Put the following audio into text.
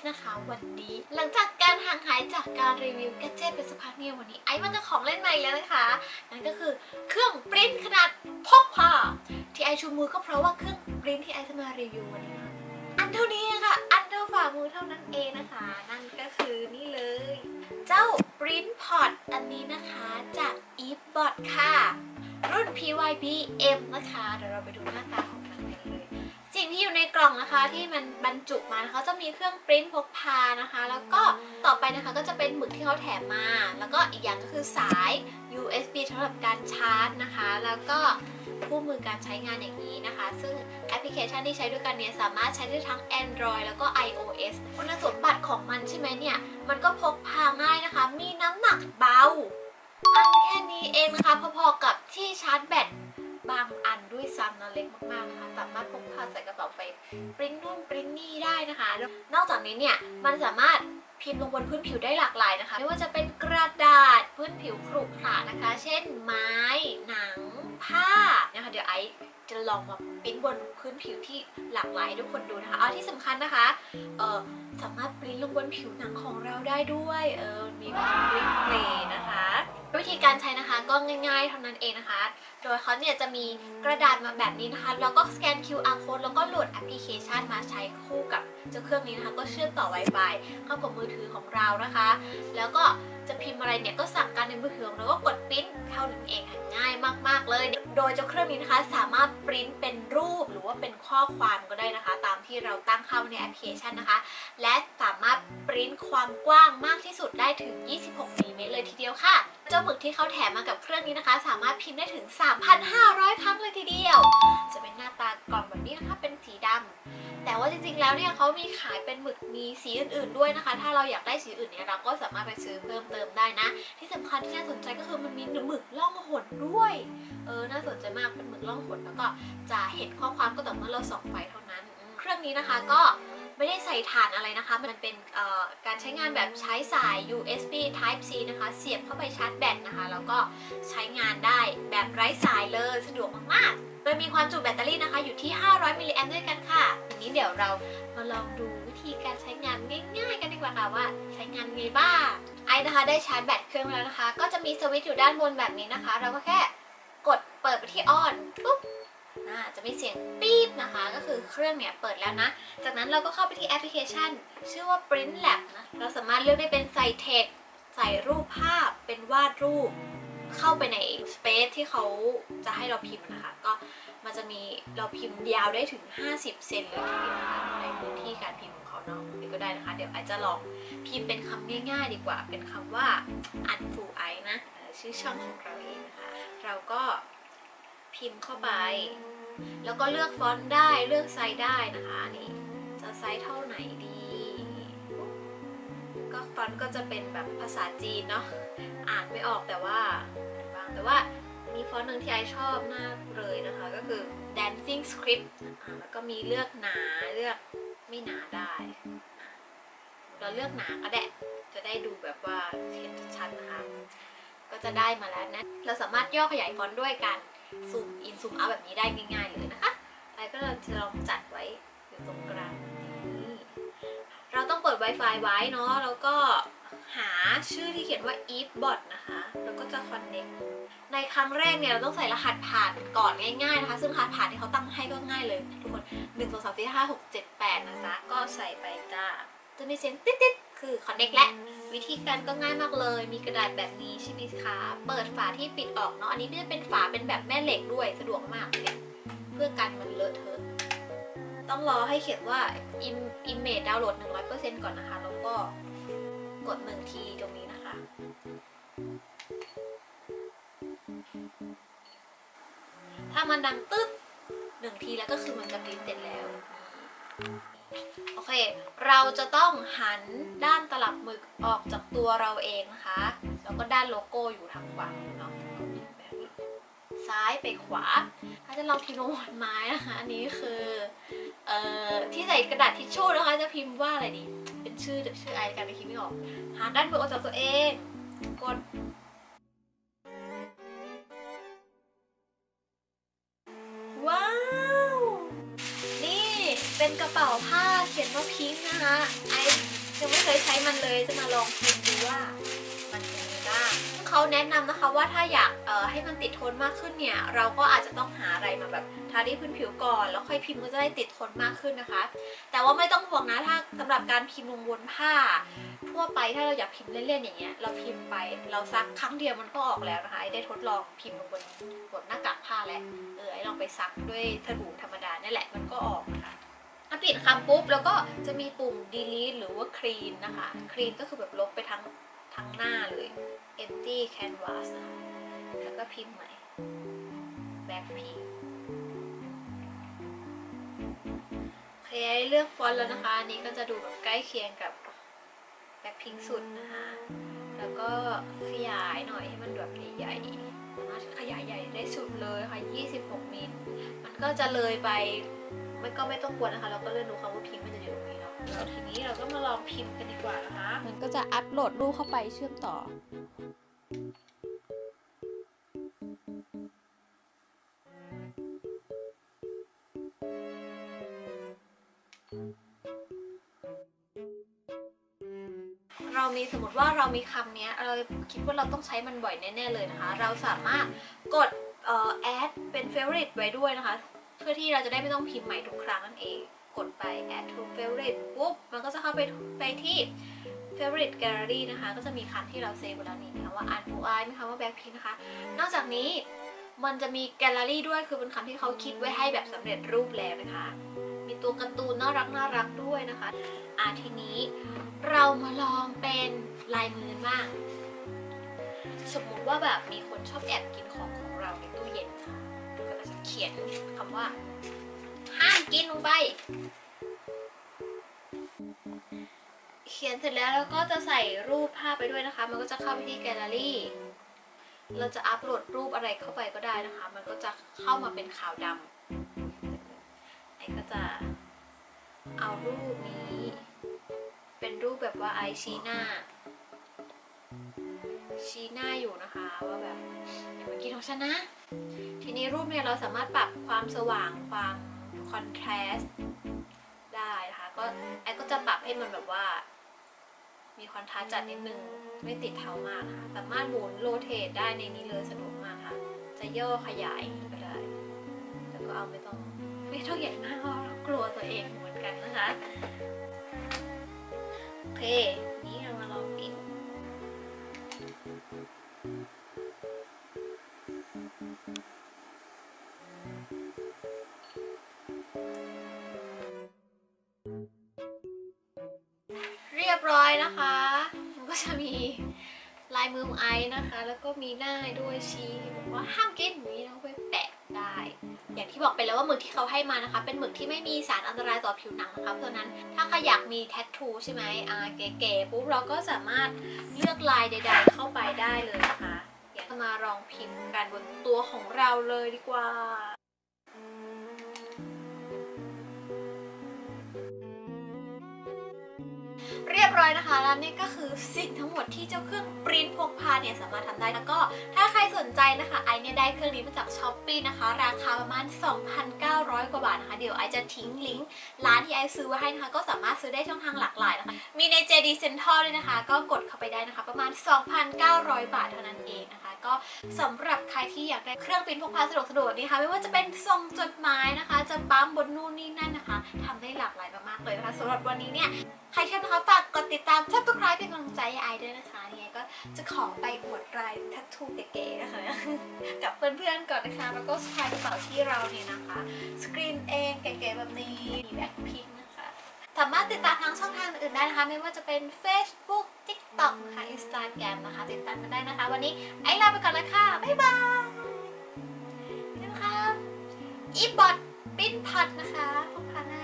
นะคะวันนี้หลังจากการห่างหายจากการรีวิวแกดเจ็ตเป็นสักพักเนี่ยวันนี้ไอซ์มันจะของเล่นใหม่แล้วนะคะนั่นก็คือเครื่องปริ้นขนาดพกพาที่ไอชูมือก็เพราะว่าเครื่องปริ้นที่ไอซ์จะมารีวิววันนี้อันเท่านี้ค่ะอันเท่าฝ่ามือเท่านั้นเองนะคะนั่นก็คือนี่เลยเจ้าปริ้นพอตอันนี้นะคะจาก Evebot ค่ะรุ่น PYBM นะคะเดี๋ยวเราไปดูหน้าตาของมันกันเลยสิ่งที่อยู่ในกล่องนะคะที่มันบรรจุมานะคะจะมีเครื่องปริ้นพกพานะคะแล้วก็ต่อไปนะคะก็จะเป็นหมึกที่เขาแถมมาแล้วก็อีกอย่างก็คือสาย USB สำหรับการชาร์จนะคะแล้วก็คู่มือการใช้งานอย่างนี้นะคะซึ่งแอปพลิเคชันที่ใช้ด้วยกันเนี่ยสามารถใช้ได้ทั้ง Android แล้วก็ iOS คุณสมบัติของมันใช่ไหมเนี่ยมันก็พกพาง่ายนะคะมีน้ำหนักเบาอันแค่นี้เองนะคะพอๆกับที่ชาร์จแบตบางอันด้วยซ้ำนะเล็กมากๆนะคะสามารถพกพาใส่กระเป๋าไปปริ้นนู่นปริ้นนี่ได้นะคะนอกจากนี้เนี่ยมันสามารถพิมพ์ลงบนพื้นผิวได้หลากหลายนะคะไม่ว่าจะเป็นกระดาษพื้นผิวขรุขระนะคะเช่นไม้หนังผ้านะคะเดี๋ยวไอซ์จะลองมาปริ้นบนพื้นผิวที่หลากหลายทุกคนดูนะคะที่สำคัญนะคะสามารถปริ้นลงบนผิวหนังของเราได้ด้วยมีความกริ้งเกรนะคะวิธีการใช้นะคะก็ง่ายๆเท่านั้นเองนะคะโดยเขาเนี่ยจะมีกระดาษมาแบบนี้นะคะแล้วก็สแกน QR code แล้วก็โหลดแอปพลิเคชันมาใช้คู่กับเจ้าเครื่องนี้นะคะก็เชื่อมต่อ Wi-Fi เข้ากับมือถือของเรานะคะแล้วก็จะพิมพ์อะไรเนี่ยก็สั่งการในมือถือแล้วก็กดปริ้นเท่านั้นเองง่ายมากๆเลยโดยเจ้าเครื่องนี้นะคะสามารถปริ้นเป็นรูปหรือว่าเป็นข้อความก็ได้นะคะตามที่เราตั้งค่าในแอปพลิเคชันนะคะและสามารถปริ้นความกว้างมากที่สุดได้ถึง26มิลลิเมตรเลยทีเดียวค่ะเจ้าหมึกที่เขาแถมมากับเครื่องนี้นะคะสามารถพิมพ์ได้ถึง 3,500 ครั้งเลยทีเดียวจะเป็นหน้าตากล่องแบบนี้นะคะเป็นสีดำแต่ว่าจริงๆแล้วเนี่ยเขามีขายเป็นหมึกมีสีอื่นๆด้วยนะคะถ้าเราอยากได้สีอื่นเนี่ยเราก็สามารถไปซื้อเพิ่มเติมได้นะที่สำคัญที่น่าสนใจก็คือมันมีหมึกล่องหนด้วยน่าสนใจมากเป็นหมึกล่องหนแล้วก็จะเห็นข้อความก็ต่อเมื่อเราส่องไฟเท่านั้นเครื่องนี้นะคะก็ไม่ได้ใส่ถ่านอะไรนะคะมันเป็นการใช้งานแบบใช้สาย USB Type C นะคะเสียบเข้าไปชาร์จแบตนะคะแล้วก็ใช้งานได้แบบไร้สายเลยสะดวกมากๆโดยมีความจุแบตเตอรี่นะคะอยู่ที่500มิลลิแอมป์ด้วยกันค่ะทีนี้เดี๋ยวเรามาลองดูวิธีการใช้งานง่ายๆกันดีกว่าค่ะว่าใช้งานไงบ้างไอนะคะได้ชาร์จแบตเครื่องแล้วนะคะก็จะมีสวิตช์อยู่ด้านบนแบบนี้นะคะเราก็แค่กดเปิดไปที่ออนปุ๊บจะมีเสียงปี๊บนะคะก็คือเครื่องเนี่ยเปิดแล้วนะจากนั้นเราก็เข้าไปที่แอปพลิเคชันชื่อว่า Print Lab นะเราสามารถเลือกได้เป็นใส่เท็กซ์ใส่รูปภาพเป็นวาดรูปเข้าไปในสเปซที่เขาจะให้เราพิมพ์นะคะก็มันจะมีเราพิมพ์ยาวได้ถึง50เซนเลยทีเดียวนะคะในพื้นที่การพิมพ์ของเขาเนาะนี่ก็ได้นะคะเดี๋ยวไอจะลองพิมพ์เป็นคำง่ายๆดีกว่าเป็นคำว่า Unfull Ice นะชื่อช่องของเราเองนะคะเราก็พิมพ์เข้าไปแล้วก็เลือกฟอนต์ได้เลือกไซส์ได้นะคะนี่จะไซส์เท่าไหนดีก็ฟอนต์ก็จะเป็นแบบภาษาจีนเนาะอ่านไม่ออกแต่ว่ามีฟอนต์หนึ่งที่ไอชอบมากเลยนะคะก็คือ Dancing Script แล้วก็มีเลือกหนาเลือกไม่หนาได้เราเลือกหนาก็ได้จะได้ดูแบบว่าเห็นชัดนะคะก็จะได้มาแล้วนะเราสามารถย่อขยายฟอนต์ด้วยกันซูมอินซูมเอาแบบนี้ได้ง่ายๆเลยนะคะแล้วก็เราจะลองจัดไว้อยู่ตรงกลางนี้เราต้องเปิด Wi-Fi ไว้เนาะแล้วก็หาชื่อที่เขียนว่า Evebot นะคะแล้วก็จะ connect ในครั้งแรกเนี่ยเราต้องใส่รหัสผ่านก่อนง่ายๆนะคะซึ่งรหัสผ่านที่เขาตั้งให้ก็ง่ายเลยทุกคน1 2 3 4 5 6 7 8นะจ๊ะก็ใส่ไปจ้าจะมีเสียงติ๊ดๆคือ connect และวิธีการก็ง่ายมากเลยมีกระดาษแบบนี้ใช่ไหมคะเปิดฝาที่ปิดออกเนาะอันนี้จะเป็นฝาเป็นแบบแม่เหล็กด้วยสะดวกมากเลยเพื่อกันมันเลอะเทอะต้องรอให้เขียนว่า image download 100% ก่อนนะคะแล้วก็กด1 ทีตรงนี้นะคะถ้ามันดังตึ๊ด1 ทีแล้วก็คือมันจะปริ้นเสร็จแล้วโอเคเราจะต้องหันด้านตลับหมึกออกจากตัวเราเองนะคะแล้วก็ด้านโลโก้อยู่ทางขวาเนาะแบบนี้ซ้ายไปขวาถ้าจะลองพิมพ์ลงบนไม้นะคะอันนี้คือที่ใส่กระดาษทิชชู่นะคะจะพิมพ์ว่าอะไรดีเป็นชื่อไอกันไม่คิดไม่ออกหาด้านบนออกจากตัวเองกดว้าวนี่เป็นกระเป๋าผ้าเขียนว่าพิงค์นะคะไอยังไม่เคยใช้มันเลยจะมาลองพิมพ์ดูว่ามันเป็นยังไงบ้างเขาแนะนำนะคะว่าถ้าอยากให้มันติดทนมากขึ้นเนี่ยเราก็อาจจะต้องหาอะไรมาแบบทาที่พื้นผิวก่อนแล้วค่อยพิมพ์ก็จะได้ติดทนมากขึ้นนะคะแต่ว่าไม่ต้องห่วงนะถ้าสำหรับการพิมพ์ลงบนผ้าทั่วไปถ้าเราอยากพิมพ์เล่นๆอย่างเงี้ยเราพิมพ์ไปเราซักครั้งเดียวมันก็ออกแล้วนะคะไอ้ได้ทดลองพิมพ์ลงบนหน้ากากผ้าแล้วไอ้ลองไปซักด้วยสบู่ธรรมดานี่แหละมันก็ออกนะคะปิดคำปุ๊บแล้วก็จะมีปุ่ม delete หรือว่า clean นะคะ clean ก็คือแบบลบไปทั้งหน้าเลย empty canvas นะคะแล้วก็พิมพ์ใหม่ blackpink โอเคเลือกฟอนต์แล้วนะคะอันนี้ก็จะดูแบบใกล้เคียงกับ blackpink สุดนะคะแล้วก็ขยายหน่อยให้มันแบบใหญ่ๆสามารถขยายใหญ่ได้สุดเลยค่ะ26 มิลมันก็จะเลยไปมันก็ไม่ต้องกลัวนะคะเราก็เลื่อนดูคำว่าพิมพ์มันจะอยู่ตรงนี้เนาะแล้วทีนี้เราก็มาลองพิมพ์กันดีกว่านะคะมันก็จะอัปโหลดรูปเข้าไปเชื่อมต่อเรามีสมมติว่าเรามีคำนี้เราคิดว่าเราต้องใช้มันบ่อยแน่ๆเลยนะคะเราสามารถกดadd เป็น favorite ไว้ด้วยนะคะเพื่อที่เราจะได้ไม่ต้องพิมพ์ใหม่ทุกครั้งนั่นเองกดไป add to favorite ปุ๊บมันก็จะเข้าไปที่ favorite gallery นะคะก็จะมีคำที่เราเซฟไว้แล้วนี่นะคะว่าอันฟูไอมีคำว่า blackpink นะคะนอกจากนี้มันจะมีแกลเลอรี่ด้วยคือเป็นคำที่เขาคิดไว้ให้แบบสำเร็จรูปแล้วนะคะมีตัวการ์ตูนน่ารักด้วยนะคะทีนี้เรามาลองเป็นลายมือบ้างสมมุติว่าแบบมีคนชอบแอบกินของเราในตู้เย็นค่ะก็จะเขียนคำว่าห้ามกินลงไปเขียนเสร็จแล้วเราก็จะใส่รูปภาพไปด้วยนะคะมันก็จะเข้าไปที่แกลเลอรี่เราจะอัปโหลดรูปอะไรเข้าไปก็ได้นะคะมันก็จะเข้ามาเป็นขาวดำไอ้ก็จะเอารูปนี้เป็นรูปแบบว่าไอชี้หน้าอยู่นะคะว่าแบบอย่ามากินของฉันนะทีนี้รูปเนี่ยเราสามารถปรับความสว่างความคอนทราสต์ได้นะคะก็ไอก็จะปรับให้มันแบบว่ามีคอนทราสต์จัดนิดนึงไม่ติดเทามากนะคะสามารถหมุนโรเตทได้ในนี้เลยสะดวกมากค่ะจะย่อขยายก็ได้แต่ก็เอาไม่ต้องใหญ่มากเพราะเรากลัวตัวเองเหมือนกันนะคะโอเคนี่เรามาลองพิมพ์เรียบร้อยนะคะมันก็จะมีลายมือของไอซ์นะคะแล้วก็มีหน้าด้วยชี้บอกว่าห้ามกินอย่างนี้เราไปแปะได้อย่างที่บอกไปแล้วว่าหมึกที่เขาให้มานะคะเป็นหมึกที่ไม่มีสารอันตรายต่อผิวหนังนะคะเพราะฉะนั้นถ้าใครอยากมีแทททูใช่ไหมเก๋ๆปุ๊บเราก็สามารถเลือกลายใดๆเข้าไปได้เลยนะคะเดี๋ยวมาลองพิมพ์กันบนตัวของเราเลยดีกว่าเรียบร้อยนะคะแล้วนี่ก็คือสิ่งทั้งหมดที่เจ้าเครื่องปริ้นพกพาเนี่ยสามารถทำได้แล้วก็ถ้าใครสนใจนะคะไอเนี่ยได้เครื่องนี้มาจากช้อปปี้นะคะราคาประมาณ 2,900 กว่าบาทนะคะเดี๋ยวไอจะทิ้งลิงก์ร้านที่ไอซื้อไว้ให้นะคะก็สามารถซื้อได้ช่องทางหลากหลายนะคะมีใน JD Central ด้วยนะคะก็กดเข้าไปได้นะคะประมาณ 2,900 บาทเท่านั้นเองนะคะก็สำหรับใครที่อยากได้เครื่องปริ้นพกพาสะดวกๆนี่ค่ะไม่ว่าจะเป็นส่งจดหมายนะคะจะปั๊มบนนู่นนี่นั่นนะคะทำได้หลากหลายมากๆเลยนะคะสำหรับวันนี้เนี่ยใครชอบนะคะฝากกดติดตาม Subscribe เป็นกำลังใจให้ไอด้วยนะคะยังไงก็จะขอไปอวดรายทัตทูเก๋ๆนะคะกับเพื่อนๆก่อนนะคะแล้วก็สะพายกระเป๋าที่เราเนี่ยนะคะสกรีนเองเก๋ๆแบบนี้มีแบ็คพิงค์นะคะสามารถติดตามทางช่องทางอื่นได้นะคะไม่ว่าจะเป็น Facebook TikTok นะคะ Instagram นะคะติดตามกันได้นะคะวันนี้ไอลาไปก่อนเลยค่ะบ๊ายบายนี่นะคะอีบอทปิ้นพัดนะคะพกพาหน้า